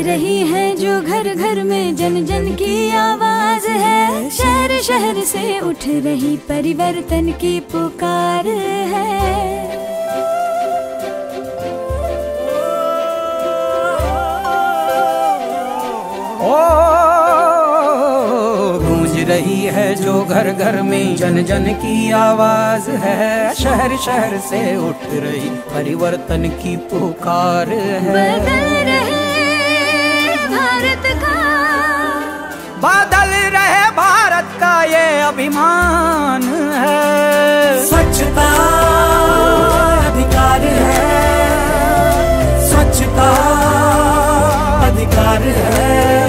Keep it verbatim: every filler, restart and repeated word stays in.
रही है जो घर घर में, जन जन की आवाज है। शहर शहर से उठ रही परिवर्तन की पुकार है। गूंज रही है जो घर घर में, जन जन की आवाज है। शहर शहर से उठ रही परिवर्तन की पुकार है। बदल रहे भारत का, बदल रहे भारत का ये अभिमान है। स्वच्छता अधिकार है, स्वच्छता अधिकार है।